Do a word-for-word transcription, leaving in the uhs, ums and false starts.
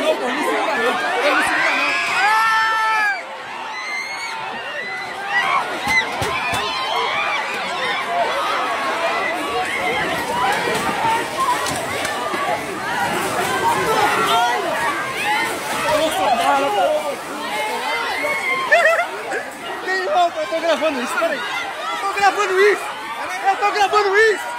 não, pô, não segura não. Ele não segura não. Tem roupa, eu tô gravando isso, peraí. Eu tô gravando isso! Eu tô gravando isso!